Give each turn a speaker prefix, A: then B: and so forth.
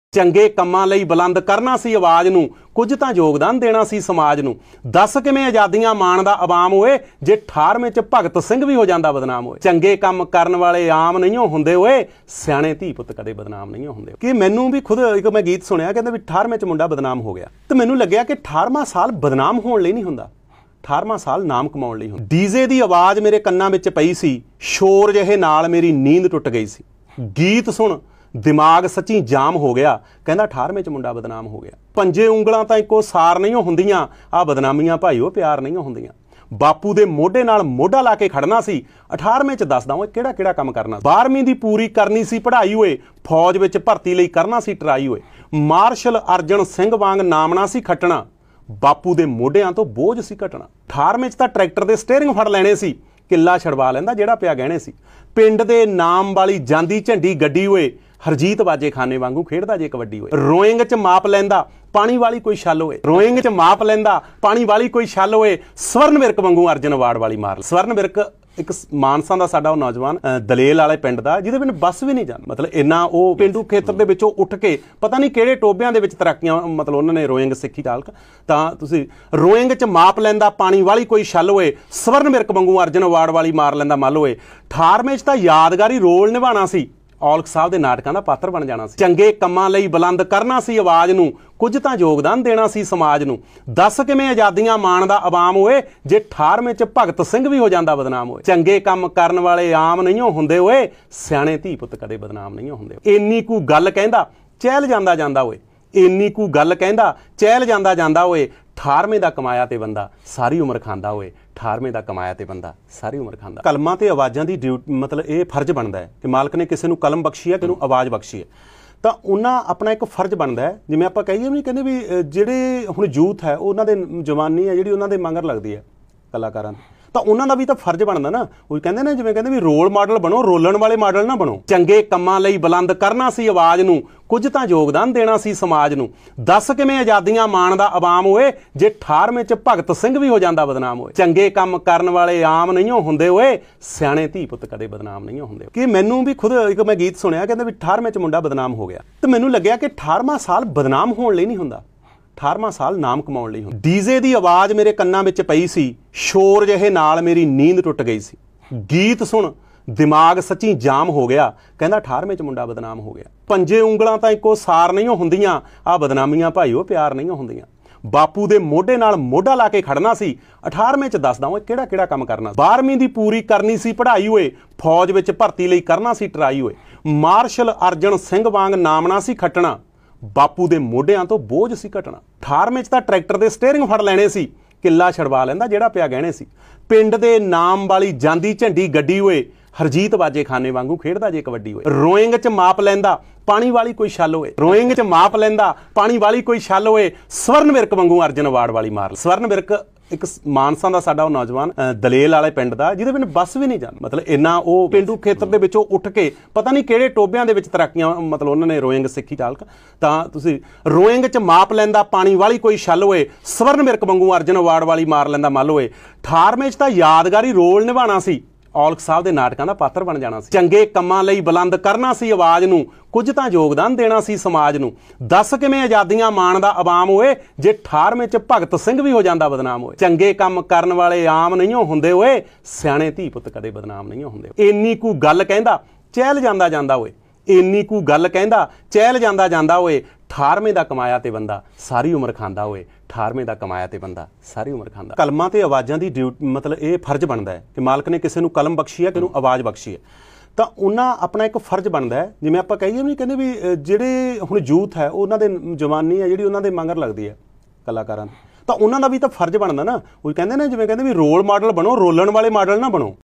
A: ਚੰਗੇ ਕੰਮਾਂ ਲਈ ਬੁਲੰਦ ਕਰਨਾ ਸੀ ਆਵਾਜ਼ ਨੂੰ, ਕੁਝ ਤਾਂ ਯੋਗਦਾਨ ਦੇਣਾ ਸੀ ਸਮਾਜ ਨੂੰ। ਦੱਸ ਕਿਵੇਂ ਆਜ਼ਾਦੀਆਂ ਮਾਣਦਾ ਆਵਾਮ ਹੋਏ, ਜੇ 18ਵੇਂ ਚ ਭਗਤ ਸਿੰਘ ਵੀ ਹੋ ਜਾਂਦਾ ਬਦਨਾਮ ਹੋਏ। ਚੰਗੇ ਕੰਮ ਕਰਨ ਵਾਲੇ ਆਮ ਨਹੀਂ ਹੁੰਦੇ ਓਏ, ਸਿਆਣੇ ਧੀ ਪੁੱਤ ਕਦੇ ਬਦਨਾਮ ਨਹੀਂ ਹੁੰਦੇ। ਕਿ ਮੈਨੂੰ ਵੀ ਖੁਦ ਇੱਕ ਮੈਂ ਗੀਤ ਸੁਣਿਆ, ਕਹਿੰਦਾ ਵੀ 18ਵੇਂ ਚ ਮੁੰਡਾ ਬਦਨਾਮ ਹੋ ਗਿਆ, ਤੇ ਮੈਨੂੰ ਲੱਗਿਆ ਕਿ 18ਵਾਂ ਸਾਲ ਬਦਨਾਮ ਹੋਣ ਲਈ ਨਹੀਂ ਹੁੰਦਾ, 18ਵਾਂ ਸਾਲ ਨਾਮ ਕਮਾਉਣ ਲਈ ਹੁੰਦਾ। ਡੀਜ਼ੇ ਦੀ ਆਵਾਜ਼ ਮੇਰੇ ਕੰਨਾਂ ਵਿੱਚ ਪਈ ਸੀ, ਸ਼ੋਰ ਜਿਹੇ ਨਾਲ ਮੇਰੀ ਨੀਂਦ ਟੁੱਟ ਗਈ ਸੀ। ਗੀਤ ਸੁਣ ਦਿਮਾਗ ਸੱਚੀ ਜਾਮ ਹੋ ਗਿਆ, ਕਹਿੰਦਾ 18ਵੇਂ ਚ ਮੁੰਡਾ ਬਦਨਾਮ ਹੋ ਗਿਆ। ਪੰਜੇ ਉਂਗਲਾਂ ਤਾਂ ਇੱਕੋ ਸਾਰ ਨਹੀਂ ਹੁੰਦੀਆਂ, ਆ ਬਦਨਾਮੀਆਂ ਭਾਈਓ ਪਿਆਰ ਨਹੀਂ ਹੁੰਦੀਆਂ। ਬਾਪੂ ਦੇ ਮੋਢੇ ਨਾਲ ਮੋਢਾ ਲਾ ਕੇ ਖੜਨਾ ਸੀ, 18ਵੇਂ ਚ ਦੱਸਦਾ ਓਏ ਕਿਹੜਾ ਕਿਹੜਾ ਕੰਮ ਕਰਨਾ। 12ਵੀਂ ਦੀ ਪੂਰੀ ਕਰਨੀ ਸੀ ਪੜ੍ਹਾਈ ਓਏ, ਫੌਜ ਵਿੱਚ ਭਰਤੀ ਲਈ ਕਰਨਾ ਸੀ ਟਰਾਈ ਓਏ। ਮਾਰਸ਼ਲ ਅਰਜਨ ਸਿੰਘ ਵਾਂਗ ਨਾਮਣਾ ਸੀ ਖੱਟਣਾ, ਬਾਪੂ ਦੇ ਮੋਢਿਆਂ ਤੋਂ ਬੋਝ ਸੀ ਘਟਣਾ। 18ਵੇਂ ਚ ਤਾਂ ਟਰੈਕਟਰ ਦੇ ਸਟੀਅਰਿੰਗ ਫੜ ਲੈਣੇ ਸੀ, ਕਿੱਲਾ ਛੜਵਾ ਲੈਂਦਾ ਜਿਹੜਾ ਪਿਆ ਗਹਿਣੇ ਸੀ। ਪਿੰਡ ਦੇ ਨਾਮ ਵਾਲੀ ਜਾਂਦੀ ਝੰਡੀ ਗੱਡੀ ਓਏ, ਹਰਜੀਤ ਬਾਜੇ ਖਾਨੇ ਵਾਂਗੂ ਖੇਡਦਾ ਜੇ ਕਬੱਡੀ ਓਏ। ਰੋਇੰਗ ਚ ਮਾਪ ਲੈਂਦਾ ਪਾਣੀ ਵਾਲੀ ਕੋਈ ਛੱਲ ਓਏ, ਰੋਇੰਗ ਚ ਮਾਪ ਲੈਂਦਾ ਪਾਣੀ ਵਾਲੀ ਕੋਈ ਛੱਲ ਓਏ। ਸਵਰਨ ਵਿਰਕ ਵਾਂਗੂ ਅਰਜਨ ਅਵਾਰਡ ਵਾਲੀ ਮਾਰ। ਸਵਰਨ ਵਿਰਕ ਇੱਕ ਮਾਨਸਾ ਦਾ ਸਾਡਾ ਉਹ ਨੌਜਵਾਨ, ਦਲੇਲ ਵਾਲੇ ਪਿੰਡ ਦਾ, ਜਿਹਦੇ ਪਿੰਡ ਬੱਸ ਵੀ ਨਹੀਂ ਜਾਂਦੀ। ਮਤਲਬ ਇੰਨਾ ਉਹ ਪੇਂਡੂ ਖੇਤਰ ਦੇ ਵਿੱਚੋਂ ਉੱਠ ਕੇ ਪਤਾ ਨਹੀਂ ਕਿਹੜੇ ਟੋਬਿਆਂ ਦੇ ਵਿੱਚ ਤਰੱਕੀਆਂ, ਮਤਲਬ ਉਹਨਾਂ ਨੇ ਰੋਇੰਗ ਸਿੱਖੀ ਚਾਲਕ। ਤਾਂ ਤੁਸੀਂ ਰੋਇੰਗ ਚ ਮਾਪ ਲੈਂਦਾ ਪਾਣੀ ਵਾਲੀ ਕੋਈ ਛੱਲ ਓਏ, ਸਵਰਨ ਵਿਰਕ ਵਾਂਗੂ ਅਰਜਨ ਅਵਾਰਡ ਵਾਲੀ ਮਾਰ ਲੈਂਦਾ ਮੱਲ ਓਏ। 18ਵੇਂ ਚ ਤਾਂ ਯਾਦਗਾਰੀ ਰੋਲ ਨਿਭਾਉਣਾ ਸੀ, ਔਲਖ ਸਾਹਿਬ ਦੇ ਨਾਟਕਾਂ ਦਾ ਪਾਤਰ ਬਣ ਜਾਣਾ ਸੀ। ਚੰਗੇ ਕੰਮਾਂ ਲਈ ਬੁਲੰਦ ਕਰਨਾ ਸੀ ਆਵਾਜ਼ ਨੂੰ, ਕੁਝ ਤਾਂ ਯੋਗਦਾਨ ਦੇਣਾ ਸੀ ਸਮਾਜ ਨੂੰ। ਦੱਸ ਕਿਵੇਂ ਆਜ਼ਾਦੀਆਂ ਮਾਣਦਾ ਆਵਾਮ ਹੋਏ, ਜੇ 18ਵੇਂ ਚ ਭਗਤ ਸਿੰਘ ਵੀ ਹੋ ਜਾਂਦਾ ਬਦਨਾਮ ਹੋਏ। ਚੰਗੇ ਕੰਮ ਕਰਨ ਵਾਲੇ ਆਮ ਨਹੀਂ ਹੁੰਦੇ ਓਏ, ਸਿਆਣੇ ਧੀ ਪੁੱਤ ਕਦੇ ਬਦਨਾਮ ਨਹੀਂ ਹੁੰਦੇ। ਇੰਨੀ ਕੁ ਗੱਲ ਕਹਿੰਦਾ ਚਹਿਲ ਜਾਂਦਾ ਜਾਂਦਾ ਓਏ, ਇੰਨੀ ਕੁ ਗੱਲ ਕਹਿੰਦਾ ਚਹਿਲ ਜਾਂਦਾ ਜਾਂਦਾ ਓਏ। 18ਵੇਂ ਦਾ ਕਮਾਇਆ ਤੇ ਬੰਦਾ ਸਾਰੀ ਉਮਰ ਖਾਂਦਾ ਓਏ, 18ਵੇਂ ਦਾ ਕਮਾਇਆ ਤੇ ਬੰਦਾ ਸਾਰੀ ਉਮਰ ਖਾਂਦਾ। ਕਲਮਾਂ ਤੇ ਆਵਾਜ਼ਾਂ ਦੀ ਮਤਲਬ ਇਹ ਫਰਜ਼ ਬਣਦਾ ਹੈ ਕਿ ਮਾਲਕ ਨੇ ਕਿਸੇ ਨੂੰ ਕਲਮ ਬਖਸ਼ੀ ਹੈ, ਕਿਸੇ ਨੂੰ ਆਵਾਜ਼ ਬਖਸ਼ੀ ਹੈ, ਤਾਂ ਉਹਨਾਂ ਆਪਣਾ ਇੱਕ ਫਰਜ਼ ਬਣਦਾ ਹੈ। ਜਿਵੇਂ ਆਪਾਂ ਕਹੀਏ ਵੀ ਕਹਿੰਦੇ ਵੀ ਜਿਹੜੇ ਹੁਣ ਯੂਥ ਹੈ, ਉਹਨਾਂ ਦੇ ਜਵਾਨੀ ਹੈ ਜਿਹੜੀ ਉਹਨਾਂ ਦੇ ਮਗਰ ਲੱਗਦੀ ਹੈ ਕਲਾਕਾਰਾਂ ਦੀ, ਤਾਂ ਉਹਨਾਂ ਦਾ ਵੀ ਤਾਂ ਫਰਜ਼ ਬਣਦਾ ਨਾ। ਉਹ ਕਹਿੰਦੇ ਨੇ, ਜਿਵੇਂ ਕਹਿੰਦੇ ਵੀ ਰੋਲ ਮਾਡਲ ਬਣੋ, ਰੋਲਣ ਵਾਲੇ ਮਾਡਲ ਨਾ ਬਣੋ। ਚੰਗੇ ਕੰਮਾਂ ਲਈ ਬੁਲੰਦ ਕਰਨਾ ਸੀ ਆਵਾਜ਼ ਨੂੰ, ਕੁਝ ਤਾਂ ਯੋਗਦਾਨ ਦੇਣਾ ਸੀ ਸਮਾਜ ਨੂੰ। ਦੱਸ ਕਿਵੇਂ ਆਜ਼ਾਦੀਆਂ ਮਾਣਦਾ ਆਵਾਮ ਹੋਏ, ਜੇ 18ਵੇਂ ਚ ਭਗਤ ਸਿੰਘ ਵੀ ਹੋ ਜਾਂਦਾ ਬਦਨਾਮ ਹੋਏ। ਚੰਗੇ ਕੰਮ ਕਰਨ ਵਾਲੇ ਆਮ ਨਹੀਂ ਹੁੰਦੇ ਓਏ, ਸਿਆਣੇ ਧੀ ਪੁੱਤ ਕਦੇ ਬਦਨਾਮ ਨਹੀਂ ਹੁੰਦੇ। ਕਿ ਮੈਨੂੰ ਵੀ ਖੁਦ ਇੱਕ ਮੈਂ ਗੀਤ ਸੁਣਿਆ, ਕਹਿੰਦਾ ਵੀ 18ਵੇਂ ਚ ਮੁੰਡਾ ਬਦਨਾਮ ਹੋ ਗਿਆ, ਤੇ ਮੈਨੂੰ ਲੱਗਿਆ ਕਿ 18ਵਾਂ ਸਾਲ ਬਦਨਾਮ ਹੋਣ ਲਈ ਨਹੀਂ ਹੁੰਦਾ, 18ਵਾਂ ਸਾਲ ਨਾਮ ਕਮਾਉਣ ਲਈ ਹੁੰਦਾ। ਡੀਜ਼ੇ ਦੀ ਆਵਾਜ਼ ਮੇਰੇ ਕੰਨਾਂ ਵਿੱਚ ਪਈ ਸੀ, ਸ਼ੋਰ ਜਿਹੇ ਨਾਲ ਮੇਰੀ ਨੀਂਦ ਟੁੱਟ ਗਈ ਸੀ। ਗੀਤ ਸੁਣ ਦਿਮਾਗ ਸੱਚੀ ਜਾਮ ਹੋ ਗਿਆ, ਕਹਿੰਦਾ 18ਵੇਂ ਚ ਮੁੰਡਾ ਬਦਨਾਮ ਹੋ ਗਿਆ। ਪੰਜੇ ਉਂਗਲਾਂ ਤਾਂ ਇੱਕੋ ਸਾਰ ਨਹੀਂ ਹੁੰਦੀਆਂ, ਆ ਬਦਨਾਮੀਆਂ ਭਾਈਓ ਪਿਆਰ ਨਹੀਂ ਹੁੰਦੀਆਂ। ਬਾਪੂ ਦੇ ਮੋਢੇ ਨਾਲ ਮੋਢਾ ਲਾ ਕੇ ਖੜਨਾ ਸੀ, 18ਵੇਂ ਚ ਦੱਸਦਾ ਓਏ ਕਿਹੜਾ ਕਿਹੜਾ ਕੰਮ ਕਰਨਾ। 12ਵੀਂ ਦੀ ਪੂਰੀ ਕਰਨੀ ਸੀ ਪੜ੍ਹਾਈ ਓਏ, ਫੌਜ ਵਿੱਚ ਭਰਤੀ ਲਈ ਕਰਨਾ ਸੀ ਟਰਾਈ ਓਏ। ਮਾਰਸ਼ਲ ਅਰਜਨ ਸਿੰਘ ਵਾਂਗ ਨਾਮਣਾ ਸੀ ਖੱਟਣਾ, ਬਾਪੂ ਦੇ ਮੋਢਿਆਂ ਤੋਂ ਬੋਝ ਸੀ ਘਟਣਾ। 18ਵੇਂ ਚ ਤਾਂ ਟਰੈਕਟਰ ਦੇ ਸਟੀਅਰਿੰਗ ਫੜ ਲੈਣੇ ਸੀ, ਕਿੱਲਾ ਛੜਵਾ ਲੈਂਦਾ ਜਿਹੜਾ ਪਿਆ ਗਹਿਣੇ ਸੀ। ਪਿੰਡ ਦੇ ਨਾਮ ਵਾਲੀ ਜਾਂਦੀ ਝੰਡੀ ਗੱਡੀ ਓਏ, ਹਰਜੀਤ ਬਾਜੇ ਖਾਨੇ ਵਾਂਗੂ ਖੇਡਦਾ ਜੇ ਕਬੱਡੀ ਓਏ। ਰੋਇੰਗ ਚ ਮਾਪ ਲੈਂਦਾ ਪਾਣੀ ਵਾਲੀ ਕੋਈ ਛੱਲ ਓਏ, ਰੋਇੰਗ ਚ ਮਾਪ ਲੈਂਦਾ ਪਾਣੀ ਵਾਲੀ ਕੋਈ ਛੱਲ ਓਏ। ਸਵਰਨ ਵਿਰਕ ਵਾਂਗੂ ਅਰਜਨ ਅਵਾਰਡ ਵਾਲੀ ਮਾਰ। ਸਵਰਨ ਵਿਰਕ ਇੱਕ ਮਾਨਸਾ ਦਾ ਸਾਡਾ ਉਹ ਨੌਜਵਾਨ, ਦਲੇਲ ਵਾਲੇ ਪਿੰਡ ਦਾ, ਜਿਹਦੇ ਪਿੰਡ ਬੱਸ ਵੀ ਨਹੀਂ ਜਾਂਦੀ। ਮਤਲਬ ਇੰਨਾ ਉਹ ਪੇਂਡੂ ਖੇਤਰ ਦੇ ਵਿੱਚੋਂ ਉੱਠ ਕੇ ਪਤਾ ਨਹੀਂ ਕਿਹੜੇ ਟੋਬਿਆਂ ਦੇ ਵਿੱਚ ਤਰੱਕੀਆਂ, ਮਤਲਬ ਉਹਨਾਂ ਨੇ ਰੋਇੰਗ ਸਿੱਖੀ ਚਾਲਕ। ਤਾਂ ਤੁਸੀਂ ਰੋਇੰਗ ਚ ਮਾਪ ਲੈਂਦਾ ਪਾਣੀ ਵਾਲੀ ਕੋਈ ਛੱਲ ਓਏ, ਸਵਰਨ ਵਿਰਕ ਵਾਂਗੂ ਅਰਜਨ ਅਵਾਰਡ ਵਾਲੀ ਮਾਰ ਲੈਂਦਾ ਮੱਲ ਓਏ। 18ਵੇਂ ਚ ਤਾਂ ਯਾਦਗਾਰੀ ਰੋਲ ਨਿਭਾਉਣਾ ਸੀ, ਔਲਖ ਸਾਹਿਬ ਦੇ ਨਾਟਕਾਂ ਦਾ ਪਾਤਰ ਬਣ ਜਾਣਾ ਸੀ। ਚੰਗੇ ਕੰਮਾਂ ਲਈ ਬੁਲੰਦ ਕਰਨਾ ਸੀ ਆਵਾਜ਼ ਨੂੰ, ਕੁਝ ਤਾਂ ਯੋਗਦਾਨ ਦੇਣਾ ਸੀ ਸਮਾਜ ਨੂੰ। ਦੱਸ ਕਿਵੇਂ ਆਜ਼ਾਦੀਆਂ ਮਾਣਦਾ ਆਵਾਮ ਹੋਏ, ਜੇ 18ਵੇਂ ਚ ਭਗਤ ਸਿੰਘ ਵੀ ਹੋ ਜਾਂਦਾ ਬਦਨਾਮ ਹੋਏ। ਚੰਗੇ ਕੰਮ ਕਰਨ ਵਾਲੇ ਆਮ ਨਹੀਂ ਹੁੰਦੇ ਓਏ, ਸਿਆਣੇ ਧੀ ਪੁੱਤ ਕਦੇ ਬਦਨਾਮ ਨਹੀਂ ਹੁੰਦੇ। ਇੰਨੀ ਕੁ ਗੱਲ ਕਹਿੰਦਾ ਚਹਿਲ ਜਾਂਦਾ ਜਾਂਦਾ ਓਏ, ਇੰਨੀ ਕੁ ਗੱਲ ਕਹਿੰਦਾ ਚਹਿਲ ਜਾਂਦਾ ਜਾਂਦਾ ਓਏ। 18ਵੇਂ ਦਾ ਕਮਾਇਆ ਤੇ ਬੰਦਾ ਸਾਰੀ ਉਮਰ ਖਾਂਦਾ ਓਏ, 18ਵੇਂ ਦਾ ਕਮਾਇਆ ਤੇ ਬੰਦਾ ਸਾਰੀ ਉਮਰ ਖਾਂਦਾ। ਕਲਮਾਂ ਤੇ ਆਵਾਜ਼ਾਂ ਦੀ ਮਤਲਬ ਇਹ ਫਰਜ਼ ਬਣਦਾ ਹੈ ਕਿ ਮਾਲਕ ਨੇ ਕਿਸੇ ਨੂੰ ਕਲਮ ਬਖਸ਼ੀ ਹੈ, ਕਿਸੇ ਨੂੰ ਆਵਾਜ਼ ਬਖਸ਼ੀ ਹੈ, ਤਾਂ ਉਹਨਾਂ ਆਪਣਾ ਇੱਕ ਫਰਜ਼ ਬਣਦਾ ਹੈ। ਜਿਵੇਂ ਆਪਾਂ ਕਹੀਏ ਵੀ ਕਹਿੰਦੇ ਵੀ ਜਿਹੜੇ ਹੁਣ ਯੂਥ ਹੈ, ਉਹਨਾਂ ਦੇ ਜਵਾਨੀ ਹੈ ਜਿਹੜੀ ਉਹਨਾਂ ਦੇ ਮਗਰ ਲੱਗਦੀ ਹੈ ਕਲਾਕਾਰਾਂ ਦੀ, ਤਾਂ ਉਹਨਾਂ ਦਾ ਵੀ ਤਾਂ ਫਰਜ਼ ਬਣਦਾ ਨਾ। ਉਹ ਕਹਿੰਦੇ ਨੇ, ਜਿਵੇਂ ਕਹਿੰਦੇ ਵੀ ਰੋਲ ਮਾਡਲ ਬਣੋ, ਰੋਲਣ ਵਾਲੇ ਮਾਡਲ ਨਾ ਬਣੋ।